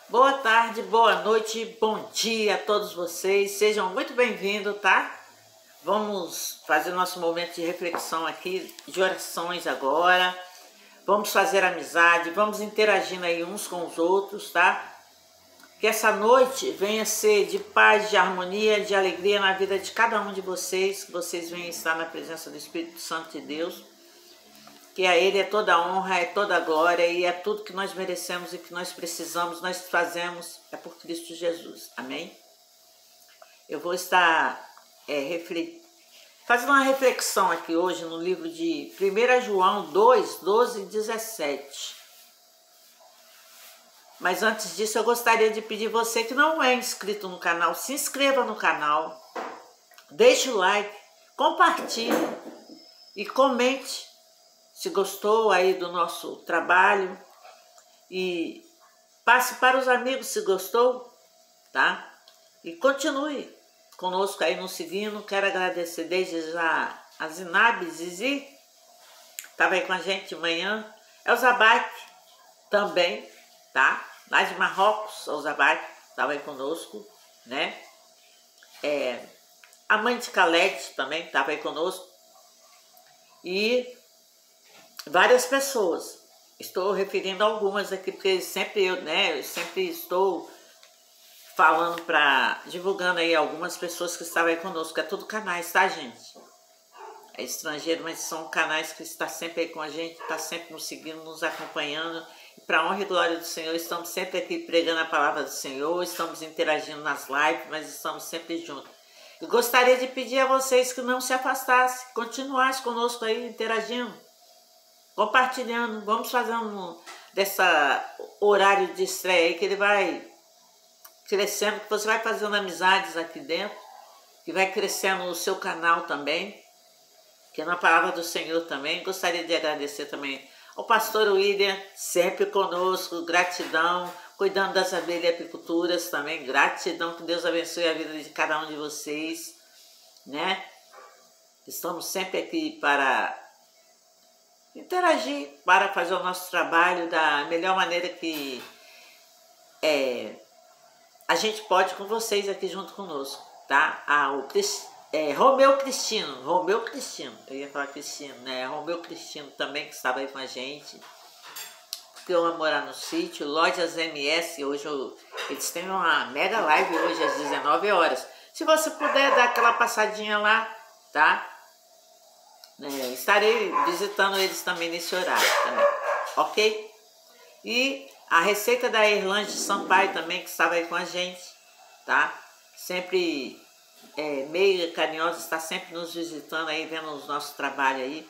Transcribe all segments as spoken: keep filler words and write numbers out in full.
Boa tarde, boa noite, bom dia a todos vocês. Sejam muito bem-vindos, tá? Vamos fazer nosso momento de reflexão aqui, de orações agora. Vamos fazer amizade, vamos interagindo aí uns com os outros, tá? Que essa noite venha ser de paz, de harmonia, de alegria na vida de cada um de vocês, que vocês venham estar na presença do Espírito Santo de Deus. Que a Ele é toda a honra, é toda a glória e é tudo que nós merecemos e que nós precisamos, nós fazemos, é por Cristo Jesus. Amém? Eu vou estar é, reflet... fazendo uma reflexão aqui hoje no livro de primeira João dois, doze e dezessete. Mas antes disso eu gostaria de pedir você que não é inscrito no canal, se inscreva no canal, deixe o like, compartilhe e comente se gostou aí do nosso trabalho e passe para os amigos se gostou, tá? E continue conosco aí nos seguindo. Quero agradecer desde já a Zinabe Zizi, estava aí com a gente de manhã. Elzabac também, tá? Lá de Marrocos, Elzabac estava aí conosco, né? É, a mãe de Khaled também estava aí conosco. E várias pessoas, estou referindo a algumas aqui, porque sempre eu, né, eu sempre estou falando para, divulgando aí algumas pessoas que estavam aí conosco, é tudo canais, tá, gente? É estrangeiro, mas são canais que estão sempre aí com a gente, está sempre nos seguindo, nos acompanhando, e para honra e glória do Senhor, estamos sempre aqui pregando a palavra do Senhor, estamos interagindo nas lives, mas estamos sempre juntos. Eu gostaria de pedir a vocês que não se afastassem, continuassem conosco aí, interagindo, compartilhando, vamos fazer um dessa horário de estreia aí que ele vai crescendo, que você vai fazendo amizades aqui dentro, que vai crescendo o seu canal também, que é na palavra do Senhor também. Gostaria de agradecer também ao pastor William, sempre conosco, gratidão, cuidando das abelhas e apiculturas também, gratidão, que Deus abençoe a vida de cada um de vocês, né? Estamos sempre aqui para interagir, para fazer o nosso trabalho da melhor maneira que é, a gente pode com vocês aqui junto conosco, tá? Ah, o é, Romeu Cristino, Romeu Cristino, eu ia falar Cristino, né? Romeu Cristino também, que estava aí com a gente, porque eu amo morar no sítio, Lojas M S, hoje eu, eles têm uma mega live hoje às dezenove horas. Se você puder dar aquela passadinha lá, tá? É, estarei visitando eles também nesse horário, também, ok? E a receita da Irlande Sampaio também, que estava aí com a gente, tá? Sempre é, meio carinhosa, está sempre nos visitando aí, vendo o nosso trabalho aí.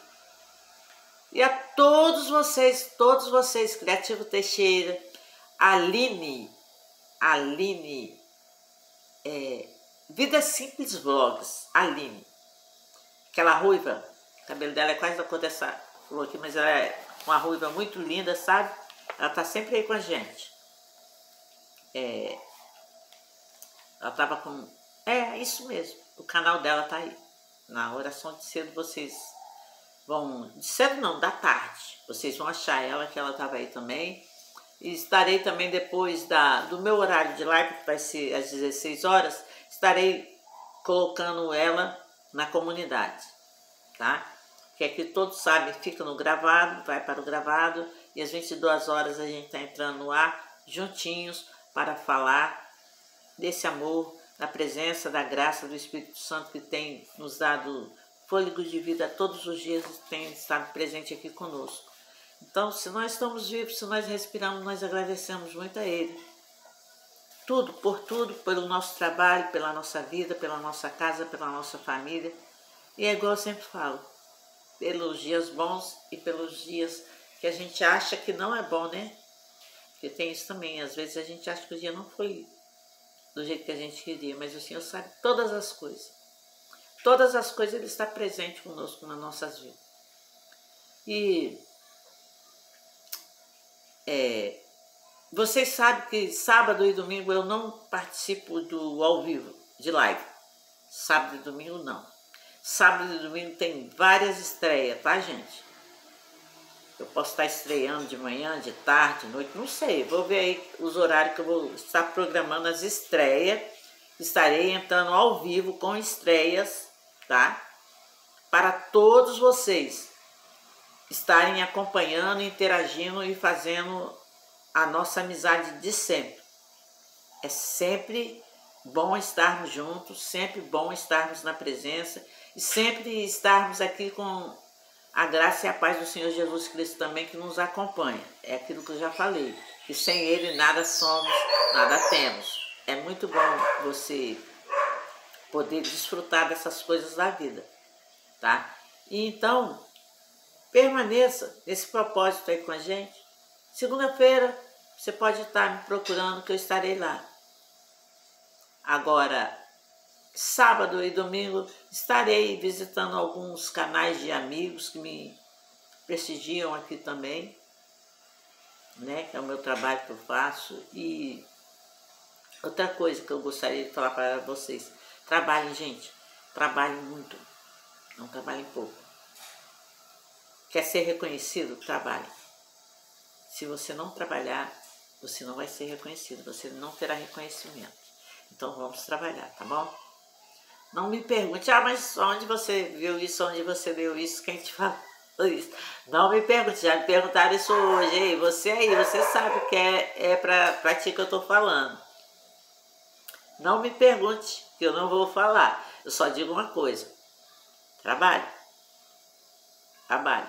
E a todos vocês, todos vocês, Criativo Teixeira, Aline, Aline, é, Vida Simples Vlogs, Aline, aquela ruiva. O cabelo dela é quase da cor dessa flor aqui, mas ela é uma ruiva muito linda, sabe? Ela tá sempre aí com a gente. É, ela tava com... É, isso mesmo. O canal dela tá aí. Na oração de cedo vocês vão... De cedo não, da tarde. Vocês vão achar ela, que ela tava aí também. E estarei também depois da, do meu horário de live, que vai ser às dezesseis horas, estarei colocando ela na comunidade, tá? Que aqui todos sabem, fica no gravado, vai para o gravado, e às vinte e duas horas a gente está entrando no ar, juntinhos, para falar desse amor, da presença, da graça do Espírito Santo, que tem nos dado fôlego de vida todos os dias, tem estado presente aqui conosco. Então, se nós estamos vivos, se nós respiramos, nós agradecemos muito a Ele. Tudo, por tudo, pelo nosso trabalho, pela nossa vida, pela nossa casa, pela nossa família. E é igual eu sempre falo, pelos dias bons e pelos dias que a gente acha que não é bom, né? Porque tem isso também, às vezes a gente acha que o dia não foi do jeito que a gente queria, mas o Senhor sabe todas as coisas. Todas as coisas Ele está presente conosco nas nossas vidas. E é, vocês sabem que sábado e domingo eu não participo do ao vivo, de live. Sábado e domingo não. Sábado e domingo tem várias estreias, tá, gente? Eu posso estar estreando de manhã, de tarde, de noite, não sei. Vou ver aí os horários que eu vou estar programando as estreias. Estarei entrando ao vivo com estreias, tá? Para todos vocês estarem acompanhando, interagindo e fazendo a nossa amizade de sempre. É sempre bom estarmos juntos, sempre bom estarmos na presença e sempre estarmos aqui com a graça e a paz do Senhor Jesus Cristo também que nos acompanha. É aquilo que eu já falei, que sem Ele nada somos, nada temos. É muito bom você poder desfrutar dessas coisas da vida, tá? E então, permaneça nesse propósito aí com a gente. Segunda-feira, você pode estar me procurando que eu estarei lá. Agora, sábado e domingo, estarei visitando alguns canais de amigos que me prestigiam aqui também, né? Que é o meu trabalho que eu faço. E outra coisa que eu gostaria de falar para vocês, trabalhem, gente, trabalhem muito, não trabalhem pouco. Quer ser reconhecido? Trabalhe. Se você não trabalhar, você não vai ser reconhecido, você não terá reconhecimento. Então vamos trabalhar, tá bom? Não me pergunte, ah, mas onde você viu isso, onde você viu isso, quem te falou isso? Não me pergunte, já me perguntaram isso hoje. Ei, você aí, você sabe que é, é pra, pra ti que eu tô falando. Não me pergunte, que eu não vou falar. Eu só digo uma coisa, trabalhe. Trabalhe.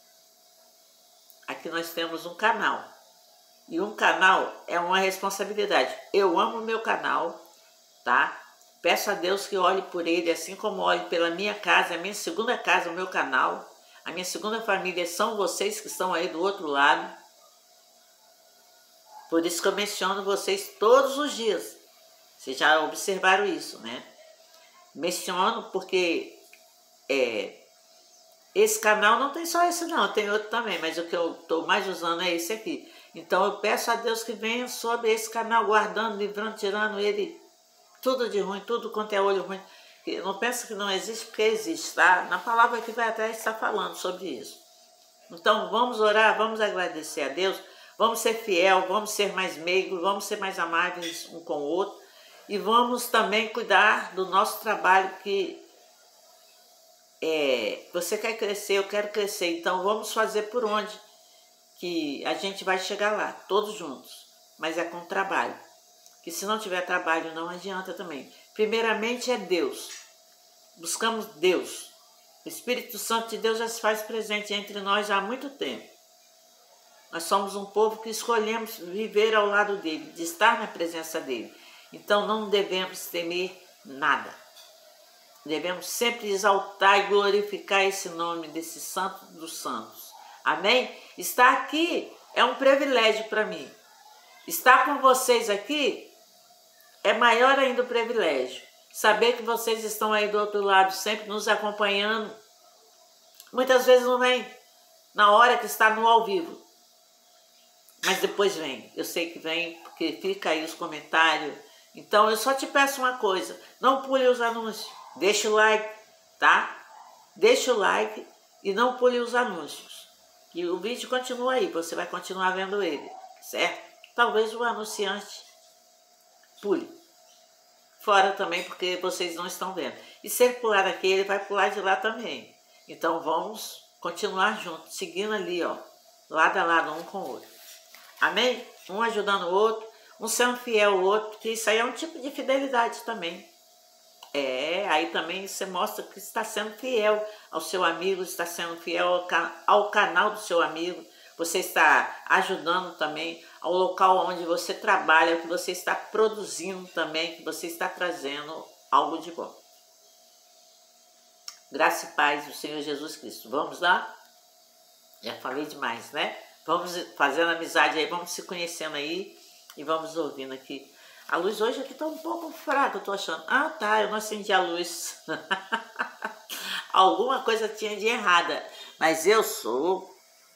Aqui nós temos um canal. E um canal é uma responsabilidade. Eu amo o meu canal, tá? Peço a Deus que olhe por ele, assim como olhe pela minha casa, a minha segunda casa, o meu canal. A minha segunda família são vocês que estão aí do outro lado. Por isso que eu menciono vocês todos os dias. Vocês já observaram isso, né? Menciono porque é, esse canal não tem só esse não, tem outro também, mas o que eu estou mais usando é esse aqui. Então eu peço a Deus que venha sobre esse canal, guardando, livrando, tirando ele, tudo de ruim, tudo quanto é olho ruim. Não pensa que não existe, porque existe, tá? Na palavra que vai atrás está falando sobre isso. Então vamos orar, vamos agradecer a Deus, vamos ser fiel, vamos ser mais meigos, vamos ser mais amáveis um com o outro e vamos também cuidar do nosso trabalho que é, você quer crescer, eu quero crescer, então vamos fazer por onde que a gente vai chegar lá, todos juntos, mas é com trabalho. Que se não tiver trabalho não adianta também. Primeiramente é Deus. Buscamos Deus. O Espírito Santo de Deus já se faz presente entre nós há muito tempo. Nós somos um povo que escolhemos viver ao lado dele, de estar na presença dele. Então não devemos temer nada. Devemos sempre exaltar e glorificar esse nome desse santo dos santos. Amém? Estar aqui é um privilégio para mim. Estar com vocês aqui é maior ainda o privilégio. Saber que vocês estão aí do outro lado, sempre nos acompanhando. Muitas vezes não vem na hora que está no ao vivo. Mas depois vem. Eu sei que vem, porque fica aí os comentários. Então eu só te peço uma coisa. Não pule os anúncios. Deixa o like, tá? Deixa o like e não pule os anúncios. E o vídeo continua aí, você vai continuar vendo ele, certo? Talvez o anunciante pule. Fora também, porque vocês não estão vendo. E se ele pular aqui, ele vai pular de lá também. Então vamos continuar juntos, seguindo ali, ó, lado a lado, um com o outro. Amém? Um ajudando o outro, um sendo fiel ao outro, que isso aí é um tipo de fidelidade também. É, aí também você mostra que está sendo fiel ao seu amigo, está sendo fiel ao, can ao canal do seu amigo, você está ajudando também ao local onde você trabalha, que você está produzindo também, que você está trazendo algo de bom. Graça e paz do Senhor Jesus Cristo. Vamos lá? Já falei demais, né? Vamos fazendo amizade aí, vamos se conhecendo aí e vamos ouvindo aqui. A luz hoje aqui está um pouco fraca, eu tô achando. Ah, tá, eu não acendi a luz. Alguma coisa tinha de errada. Mas eu sou...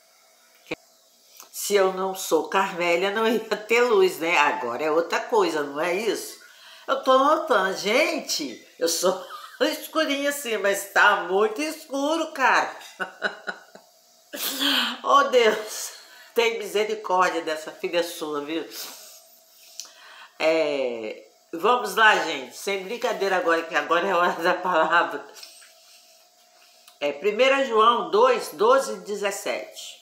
Se eu não sou Carmélia, não ia ter luz, né? Agora é outra coisa, não é isso? Eu tô notando. Gente, eu sou escurinha assim, mas tá muito escuro, cara. Oh Deus, tem misericórdia dessa filha sua, viu? É, vamos lá, gente, sem brincadeira agora, que agora é a hora da palavra. É primeira João dois, doze e dezessete.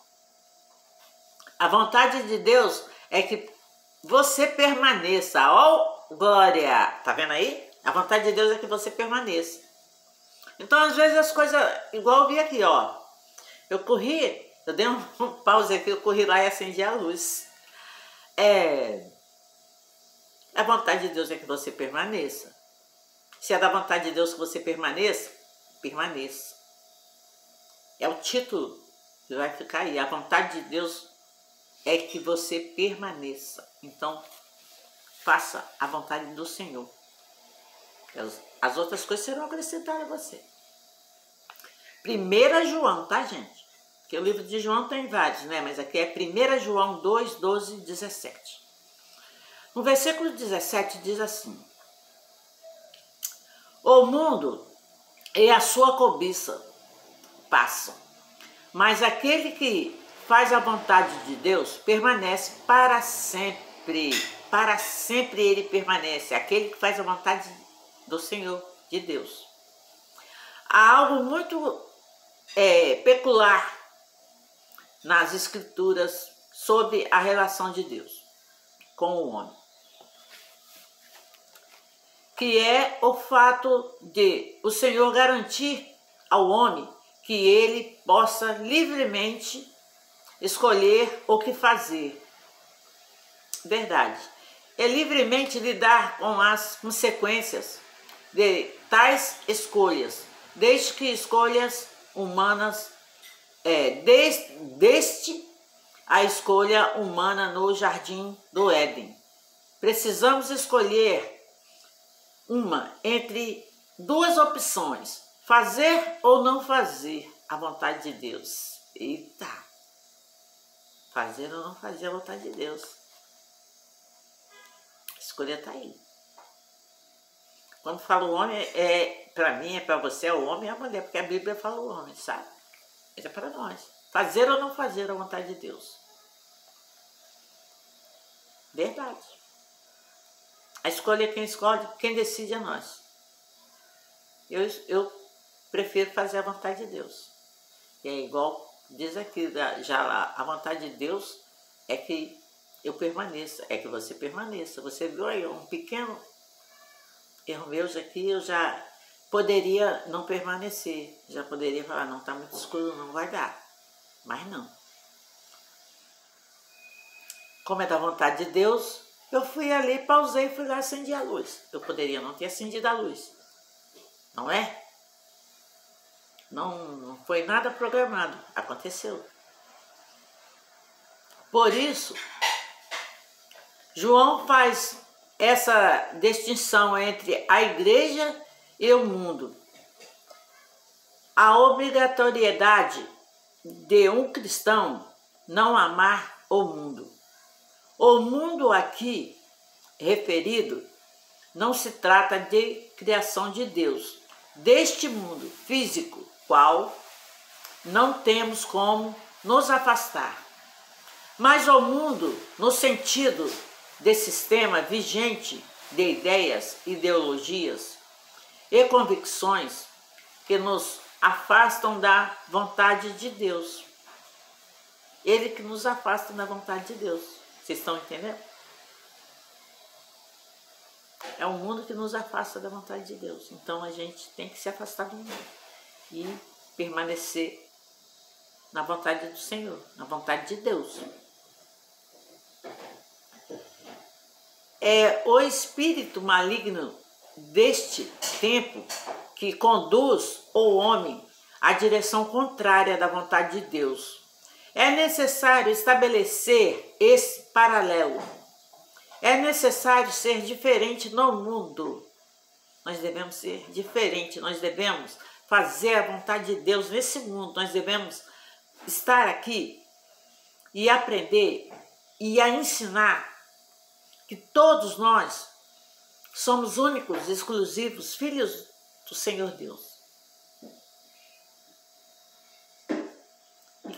A vontade de Deus é que você permaneça. Ó, oh, glória! Tá vendo aí? A vontade de Deus é que você permaneça. Então, às vezes, as coisas... Igual eu vi aqui, ó. Eu corri, eu dei um, um pause aqui, eu corri lá e acendi a luz. É... A vontade de Deus é que você permaneça. Se é da vontade de Deus que você permaneça, permaneça. É o título que vai ficar aí. A vontade de Deus é que você permaneça. Então, faça a vontade do Senhor. As, as outras coisas serão acrescentadas a você. primeira João, tá, gente? Porque o livro de João tem vários, né? Mas aqui é primeira João dois, doze e dezessete. No versículo dezessete diz assim: o mundo e a sua cobiça passam, mas aquele que faz a vontade de Deus permanece para sempre. Para sempre ele permanece. Aquele que faz a vontade do Senhor, de Deus. Há algo muito é, peculiar nas Escrituras sobre a relação de Deus com o homem, que é o fato de o Senhor garantir ao homem que ele possa livremente escolher o que fazer. Verdade. É livremente lidar com as consequências de tais escolhas, desde que escolhas humanas, é, desde, desde a escolha humana no jardim do Éden. Precisamos escolher uma entre duas opções: fazer ou não fazer a vontade de Deus. Eita! Fazer ou não fazer a vontade de Deus. A escolha está aí. Quando fala o homem, é, para mim, é para você, é o homem e a mulher, porque a Bíblia fala o homem, sabe? Isso é para nós. Fazer ou não fazer a vontade de Deus. Verdade. A escolha é quem escolhe, quem decide é nós. Eu, eu prefiro fazer a vontade de Deus. E é igual, diz aqui, já lá, a vontade de Deus é que eu permaneça, é que você permaneça. Você viu aí um pequeno erro meu aqui, eu já poderia não permanecer. Já poderia falar, não, está muito escuro, não vai dar. Mas não. Como é da vontade de Deus, eu fui ali, pausei, fui lá e acendi a luz. Eu poderia não ter acendido a luz. Não é? Não, não foi nada programado. Aconteceu. Por isso, João faz essa distinção entre a igreja e o mundo. A obrigatoriedade de um cristão não amar o mundo. O mundo aqui referido não se trata de criação de Deus, deste mundo físico, qual não temos como nos afastar, mas o mundo no sentido de sistema vigente de ideias, ideologias e convicções que nos afastam da vontade de Deus. Ele que nos afasta da vontade de Deus. Vocês estão entendendo? É um mundo que nos afasta da vontade de Deus. Então a gente tem que se afastar do mundo e permanecer na vontade do Senhor, na vontade de Deus. É o espírito maligno deste tempo que conduz o homem à direção contrária da vontade de Deus. É necessário estabelecer esse paralelo. É necessário ser diferente no mundo. Nós devemos ser diferentes, nós devemos fazer a vontade de Deus nesse mundo. Nós devemos estar aqui e aprender e a ensinar que todos nós somos únicos, exclusivos, filhos do Senhor Deus. E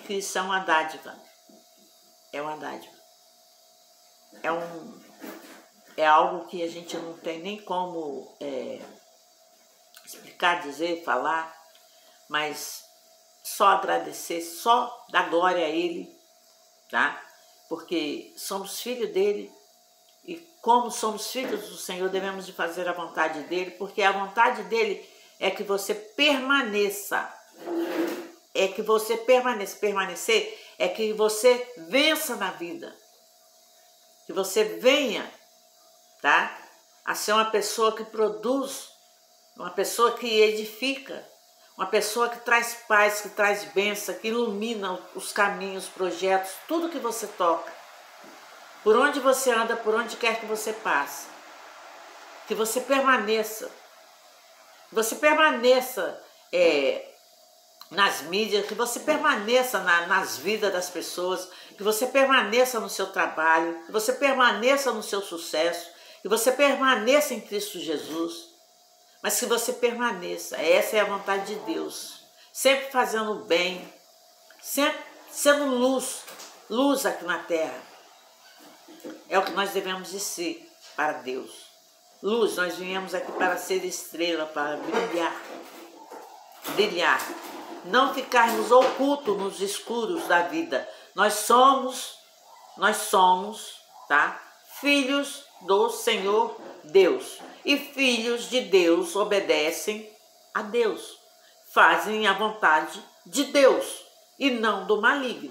Cristo é uma dádiva. É uma dádiva. É, um, é algo que a gente não tem nem como é, explicar, dizer, falar, mas só agradecer, só dar glória a Ele, tá? Porque somos filhos dele e como somos filhos do Senhor, devemos de fazer a vontade dele, porque a vontade dele é que você permaneça. É que você permaneça. Permanecer é que você vença na vida. Que você venha, tá? A ser uma pessoa que produz, uma pessoa que edifica, uma pessoa que traz paz, que traz bênção, que ilumina os caminhos, os projetos, tudo que você toca. Por onde você anda, por onde quer que você passe. Que você permaneça. Que você permaneça é, nas mídias, que você permaneça na, nas vidas das pessoas, que você permaneça no seu trabalho, que você permaneça no seu sucesso, que você permaneça em Cristo Jesus, mas que você permaneça. Essa é a vontade de Deus. Sempre fazendo o bem, sempre sendo luz, luz aqui na terra. É o que nós devemos de ser para Deus. Luz, nós viemos aqui para ser estrela, para brilhar. Brilhar. Não ficarmos ocultos nos escuros da vida. Nós somos, nós somos, tá? Filhos do Senhor Deus. E filhos de Deus obedecem a Deus. Fazem a vontade de Deus e não do maligno.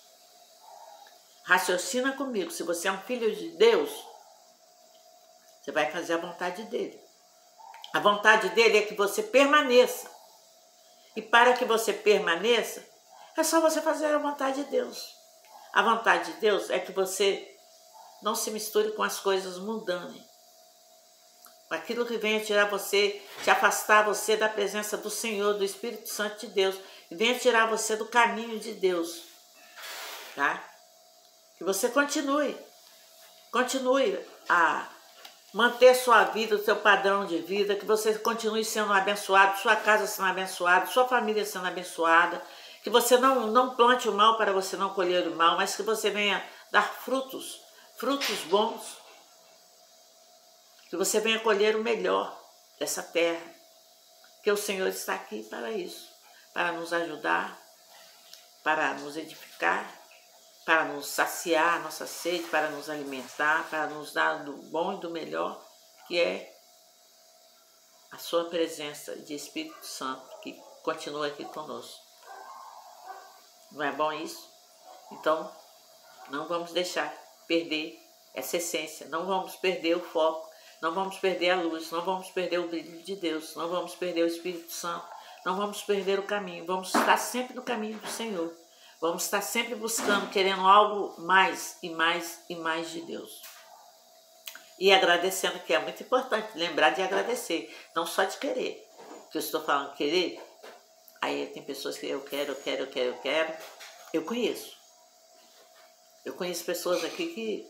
Raciocina comigo, se você é um filho de Deus, você vai fazer a vontade dele. A vontade dele é que você permaneça. E para que você permaneça, é só você fazer a vontade de Deus. A vontade de Deus é que você não se misture com as coisas mundanas. Com aquilo que venha tirar você, te afastar você da presença do Senhor, do Espírito Santo de Deus. E venha tirar você do caminho de Deus. Tá? Que você continue, continue a manter sua vida, o seu padrão de vida, que você continue sendo abençoado, sua casa sendo abençoada, sua família sendo abençoada, que você não, não plante o mal para você não colher o mal, mas que você venha dar frutos, frutos bons, que você venha colher o melhor dessa terra, que o Senhor está aqui para isso, para nos ajudar, para nos edificar, para nos saciar a nossa sede, para nos alimentar, para nos dar do bom e do melhor, que é a sua presença de Espírito Santo, que continua aqui conosco. Não é bom isso? Então, não vamos deixar perder essa essência, não vamos perder o foco, não vamos perder a luz, não vamos perder o brilho de Deus, não vamos perder o Espírito Santo, não vamos perder o caminho, vamos estar sempre no caminho do Senhor. Vamos estar sempre buscando, querendo algo mais e mais e mais de Deus. E agradecendo, que é muito importante, lembrar de agradecer, não só de querer. Que eu estou falando querer, aí tem pessoas que eu quero, eu quero, eu quero, eu quero. Eu conheço. Eu conheço pessoas aqui que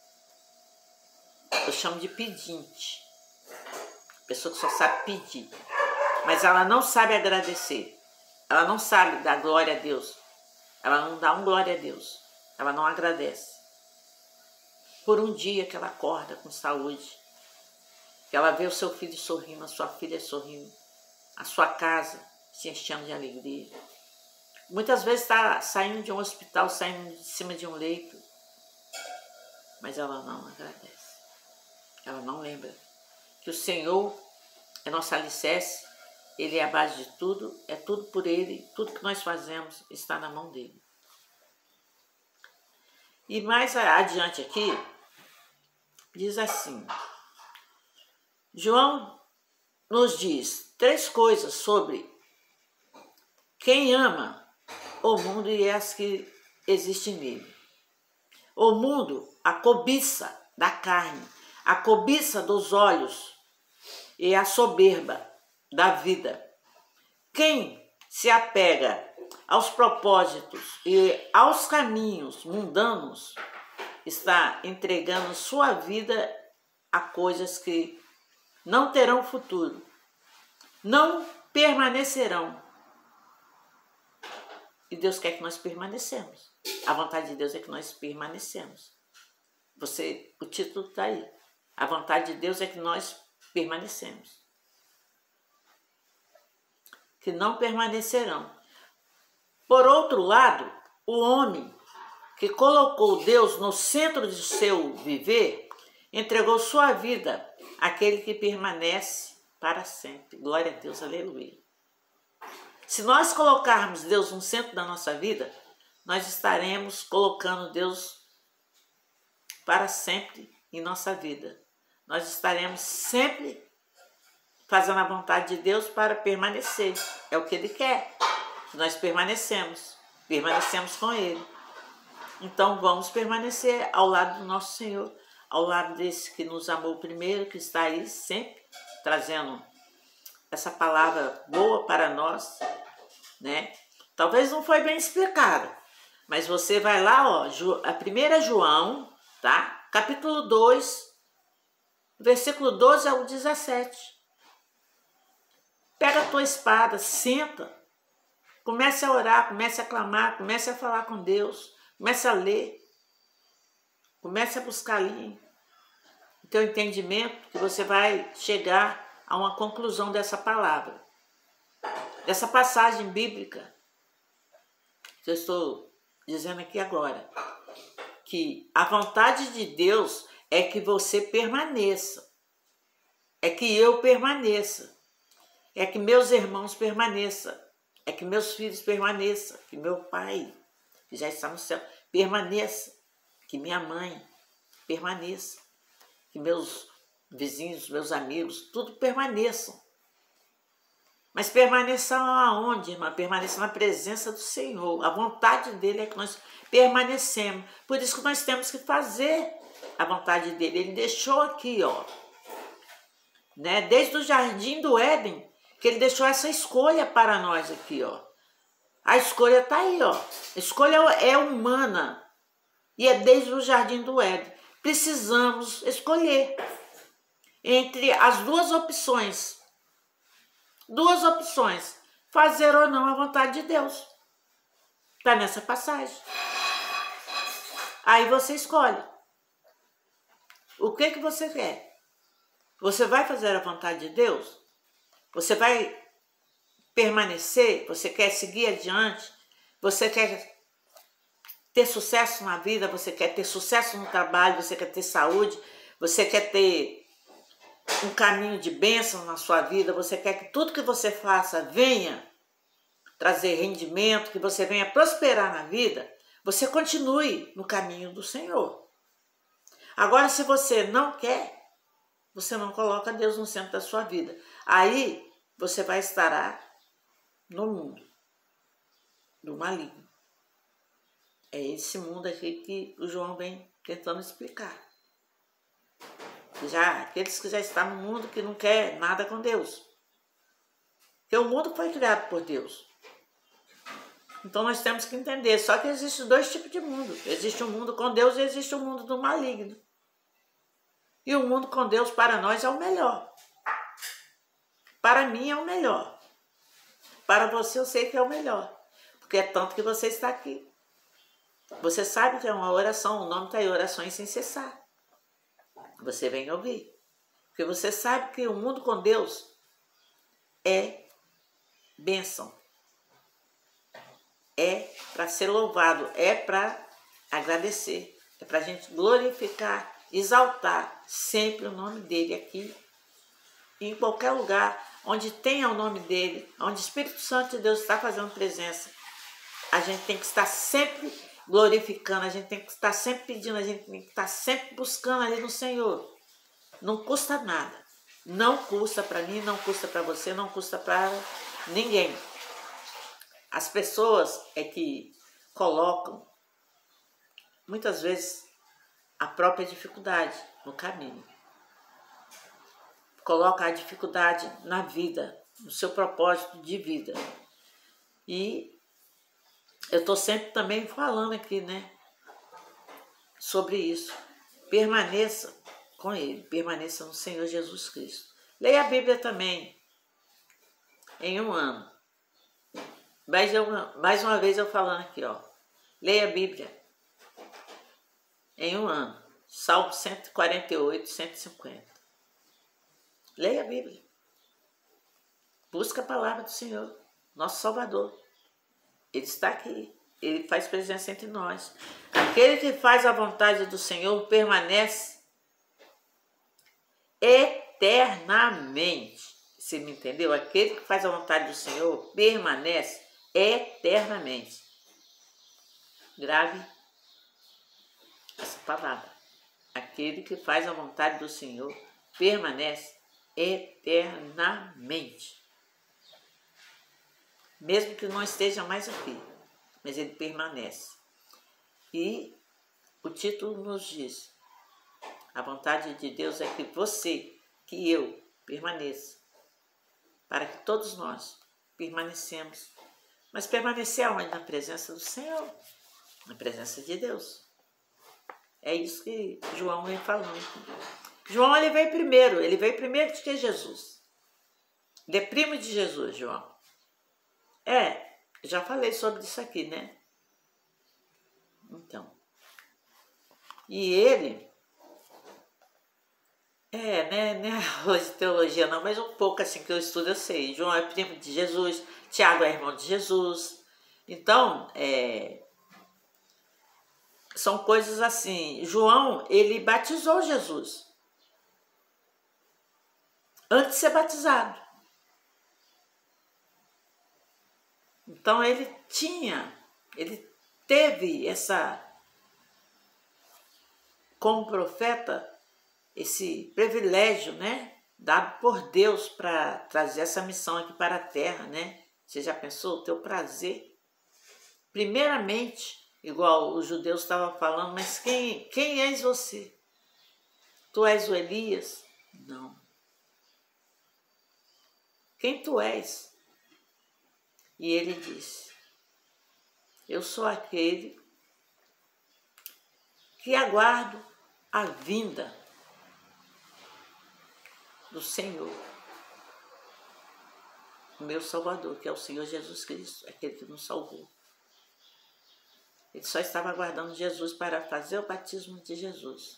eu chamo de pedinte. Pessoa que só sabe pedir. Mas ela não sabe agradecer. Ela não sabe dar glória a Deus. Ela não dá um glória a Deus. Ela não agradece. Por um dia que ela acorda com saúde. Que ela vê o seu filho sorrindo, a sua filha sorrindo. A sua casa se enchendo de alegria. Muitas vezes está saindo de um hospital, saindo de cima de um leito. Mas ela não agradece. Ela não lembra que o Senhor é nosso alicerce. Ele é a base de tudo, é tudo por Ele, tudo que nós fazemos está na mão dEle. E mais adiante aqui, diz assim, João nos diz três coisas sobre quem ama o mundo e as que existem nele. O mundo, a cobiça da carne, a cobiça dos olhos e a soberba da vida. Quem se apega aos propósitos e aos caminhos mundanos está entregando sua vida a coisas que não terão futuro, não permanecerão E Deus quer que nós permanecemos. A vontade de Deus é que nós permanecemos. Você, o título está aí. A vontade de Deus é que nós permanecemos. Que não permanecerão. Por outro lado, o homem que colocou Deus no centro de seu viver, entregou sua vida àquele que permanece para sempre. Glória a Deus, aleluia. Se nós colocarmos Deus no centro da nossa vida, nós estaremos colocando Deus para sempre em nossa vida. Nós estaremos sempre fazendo a vontade de Deus para permanecer. É o que Ele quer. Nós permanecemos, permanecemos com Ele. Então vamos permanecer ao lado do nosso Senhor, ao lado desse que nos amou primeiro, que está aí sempre trazendo essa palavra boa para nós, né? Talvez não foi bem explicado, mas você vai lá, ó, a primeira João, tá? Capítulo dois, versículo doze ao dezessete. Pega a tua espada, senta, comece a orar, comece a clamar, comece a falar com Deus, comece a ler, comece a buscar ali o teu entendimento, que você vai chegar a uma conclusão dessa palavra, dessa passagem bíblica que eu estou dizendo aqui agora, que a vontade de Deus é que você permaneça, é que eu permaneça, é que meus irmãos permaneçam, é que meus filhos permaneçam, que meu pai, que já está no céu, permaneça, que minha mãe permaneça, que meus vizinhos, meus amigos, tudo permaneçam. Mas permaneçam aonde, irmã? Permaneçam na presença do Senhor. A vontade dele é que nós permanecemos. Por isso que nós temos que fazer a vontade dele. Ele deixou aqui, ó, né? Desde o jardim do Éden, que ele deixou essa escolha para nós aqui, ó. A escolha está aí, ó. A escolha é humana. E é desde o jardim do Éden. Precisamos escolher entre as duas opções. Duas opções. Fazer ou não a vontade de Deus. Está nessa passagem. Aí você escolhe. O que que você quer? Você vai fazer a vontade de Deus? Você vai permanecer? Você quer seguir adiante? Você quer ter sucesso na vida? Você quer ter sucesso no trabalho? Você quer ter saúde? Você quer ter um caminho de bênção na sua vida? Você quer que tudo que você faça venha trazer rendimento, que você venha prosperar na vida? Você continue no caminho do Senhor. Agora, se você não quer, você não coloca Deus no centro da sua vida. Aí você vai estar no mundo do maligno. É esse mundo aqui que o João vem tentando explicar. Já aqueles que já estão no mundo que não quer nada com Deus. Porque o mundo foi criado por Deus. Então nós temos que entender. Só que existem dois tipos de mundo. Existe um mundo com Deus e existe um mundo do maligno. E o mundo com Deus para nós é o melhor. Para mim é o melhor. Para você eu sei que é o melhor. Porque é tanto que você está aqui. Você sabe que é uma oração. O nome está aí, orações sem cessar. Você vem ouvir. Porque você sabe que o mundo com Deus é bênção. É para ser louvado. É para agradecer. É para a gente glorificar, exaltar sempre o nome dele aqui. E em qualquer lugar onde tenha o nome dele, onde o Espírito Santo de Deus está fazendo presença, a gente tem que estar sempre glorificando, a gente tem que estar sempre pedindo, a gente tem que estar sempre buscando ali no Senhor. Não custa nada. Não custa para mim, não custa para você, não custa para ninguém. As pessoas é que colocam, muitas vezes, a própria dificuldade no caminho. Coloca a dificuldade na vida, no seu propósito de vida. E eu estou sempre também falando aqui, né, sobre isso. Permaneça com Ele, permaneça no Senhor Jesus Cristo. Leia a Bíblia também, em um ano. mais uma, mais uma vez eu falando aqui, ó. Leia a Bíblia em um ano. Salmo cento e quarenta e oito, cento e cinquenta. Leia a Bíblia. Busca a palavra do Senhor, nosso Salvador. Ele está aqui. Ele faz presença entre nós. Aquele que faz a vontade do Senhor permanece eternamente. Você me entendeu? Aquele que faz a vontade do Senhor permanece eternamente. Grave essa palavra. Aquele que faz a vontade do Senhor permanece eternamente. Mesmo que não esteja mais aqui, mas ele permanece. E o título nos diz: a vontade de Deus é que você, que eu, permaneça. Para que todos nós permanecemos. Mas permanecer aonde? Na presença do Senhor. Na presença de Deus. É isso que João vem falando. João, ele veio primeiro. Ele veio primeiro do que Jesus. Ele é primo de Jesus, João. É, já falei sobre isso aqui, né? Então. E ele... É, né, né, hoje teologia não, mas um pouco assim que eu estudo eu sei. João é primo de Jesus, Tiago é irmão de Jesus. Então, é, são coisas assim. João, ele batizou Jesus antes de ser batizado. Então, ele tinha, ele teve essa, como profeta, esse privilégio, né, dado por Deus para trazer essa missão aqui para a Terra, né? Você já pensou? O teu prazer? Primeiramente, igual os judeus estavam falando, mas quem, quem és você? Tu és o Elias? Não. Quem tu és? E ele disse: eu sou aquele que aguardo a vinda do Senhor, o meu Salvador, que é o Senhor Jesus Cristo, aquele que nos salvou. Ele só estava aguardando Jesus para fazer o batismo de Jesus.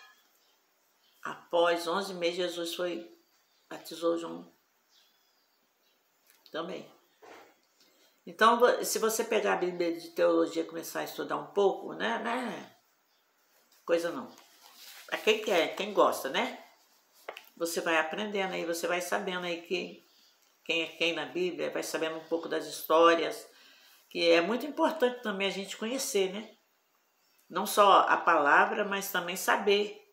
Após onze meses, Jesus foi, batizou João também. Então, se você pegar a Bíblia de teologia e começar a estudar um pouco, né, né, coisa não. Para quem quer, quem gosta, né? Você vai aprendendo aí, você vai sabendo aí que, quem é quem na Bíblia, vai sabendo um pouco das histórias, que é muito importante também a gente conhecer, né? Não só a palavra, mas também saber.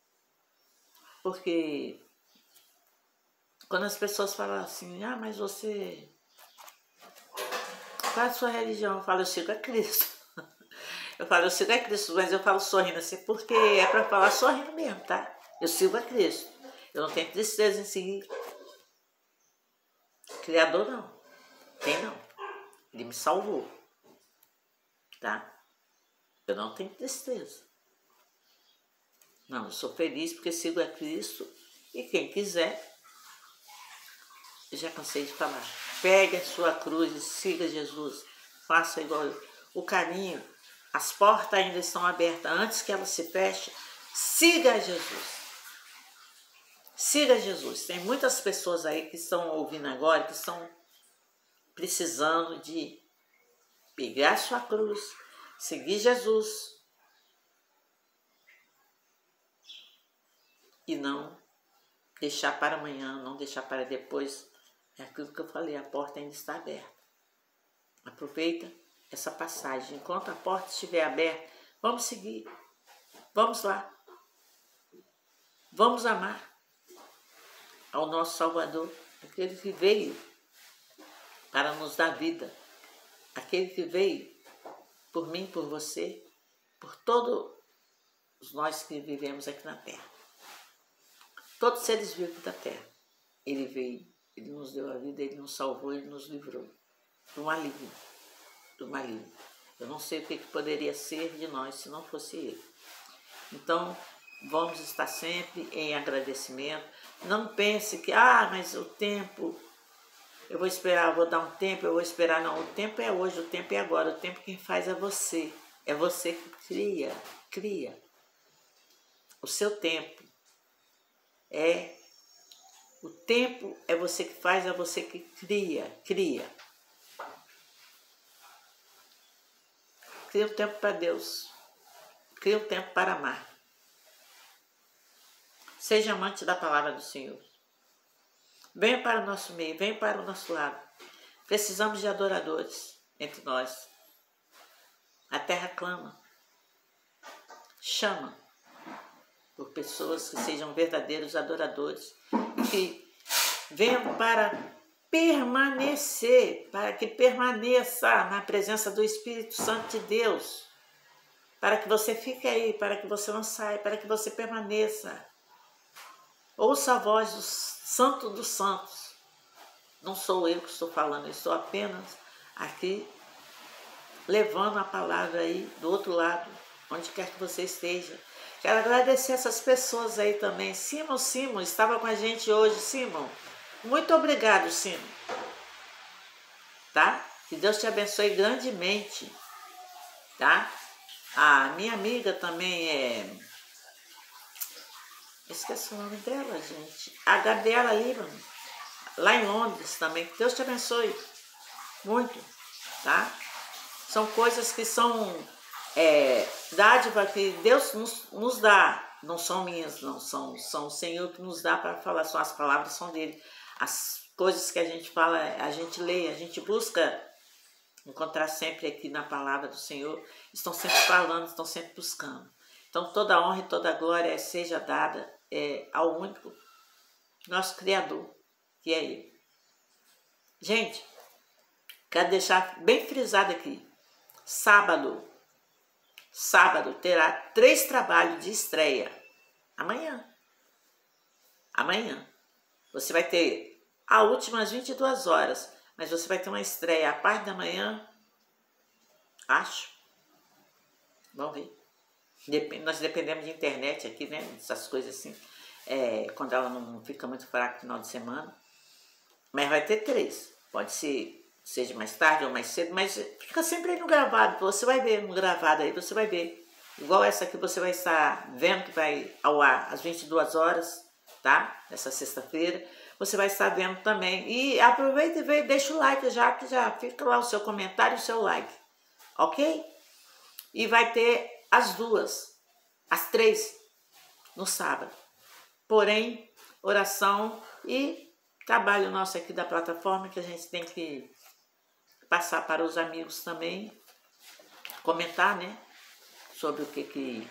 Porque quando as pessoas falam assim, ah, mas você... qual é a sua religião? Eu falo, eu sigo a Cristo. Eu falo, eu sigo a Cristo, mas eu falo sorrindo assim, porque é para falar sorrindo mesmo, tá? Eu sigo a Cristo. Eu não tenho tristeza em seguir Criador, não. Tem não. Ele me salvou. Tá? Eu não tenho tristeza. Não, eu sou feliz porque sigo a Cristo. E quem quiser, eu já cansei de falar, pegue a sua cruz e siga Jesus. Faça igual eu. O caminho, as portas ainda estão abertas. Antes que elas se fechem, siga Jesus. Siga Jesus. Tem muitas pessoas aí que estão ouvindo agora, que estão precisando de pegar a sua cruz, seguir Jesus e não deixar para amanhã, não deixar para depois. É aquilo que eu falei, a porta ainda está aberta. Aproveita essa passagem. Enquanto a porta estiver aberta, vamos seguir. Vamos lá. Vamos amar ao nosso Salvador, aquele que veio para nos dar vida, aquele que veio por mim, por você, por todos nós que vivemos aqui na Terra. Todos os seres vivos da Terra. Ele veio, ele nos deu a vida, ele nos salvou, ele nos livrou do maligno, do maligno. Eu não sei o que poderia ser de nós se não fosse ele. Então, vamos estar sempre em agradecimento. Não pense que, ah, mas o tempo eu vou esperar, eu vou dar um tempo, eu vou esperar. Não, o tempo é hoje, o tempo é agora, o tempo quem faz é você. É você que cria, cria. O seu tempo é... O tempo é você que faz, é você que cria, cria. Cria o tempo para Deus. Cria o tempo para amar. Seja amante da palavra do Senhor. Venha para o nosso meio, venha para o nosso lado. Precisamos de adoradores entre nós. A terra clama, chama por pessoas que sejam verdadeiros adoradores, que venham para permanecer, para que permaneça na presença do Espírito Santo de Deus, para que você fique aí, para que você não saia, para que você permaneça. Ouça a voz do Santo dos Santos. Não sou eu que estou falando, eu estou apenas aqui levando a palavra aí do outro lado, onde quer que você esteja. Quero agradecer essas pessoas aí também. Simon, Simon, estava com a gente hoje. Simon, muito obrigado, Simon. Tá? Que Deus te abençoe grandemente. Tá? A minha amiga também é... Esqueci o nome dela, gente. A Gabriela Líbano, lá em Londres também. Que Deus te abençoe muito, tá? São coisas que são é, dádiva que Deus nos, nos dá. Não são minhas, não. São, são o Senhor que nos dá para falar. São as palavras, são dele. As coisas que a gente fala, a gente lê, a gente busca encontrar sempre aqui na palavra do Senhor. Estão sempre falando, estão sempre buscando. Então toda honra e toda glória seja dada é, ao único nosso Criador, que é Ele. Gente, quero deixar bem frisado aqui. Sábado, sábado terá três trabalhos de estreia. Amanhã. Amanhã. Você vai ter as últimas vinte e duas horas, mas você vai ter uma estreia à parte da manhã. Acho. Vamos ver. Dep- nós dependemos de internet aqui, né? Essas coisas assim. É, quando ela não fica muito fraca no final de semana. Mas vai ter três. Pode ser, seja mais tarde ou mais cedo, mas fica sempre aí no gravado. Você vai ver no gravado aí, você vai ver. Igual essa aqui você vai estar vendo que vai ao ar às vinte e duas horas, tá? Nessa sexta-feira. Você vai estar vendo também. E aproveita e vê, deixa o like já, que já fica lá o seu comentário e o seu like. Ok? E vai ter as duas, as três, no sábado. Porém, oração e trabalho nosso aqui da plataforma, que a gente tem que passar para os amigos também, comentar, né? Sobre o que que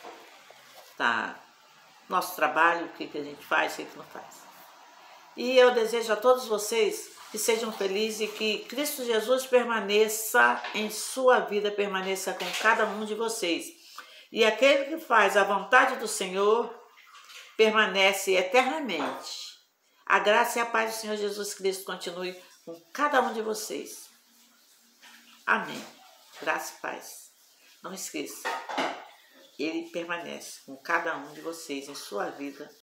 tá nosso trabalho, o que que a gente faz, o que que não faz. E eu desejo a todos vocês que sejam felizes e que Cristo Jesus permaneça em sua vida, permaneça com cada um de vocês. E aquele que faz a vontade do Senhor permanece eternamente. A graça e a paz do Senhor Jesus Cristo continue com cada um de vocês. Amém. Graça e paz. Não esqueça, Ele permanece com cada um de vocês em sua vida.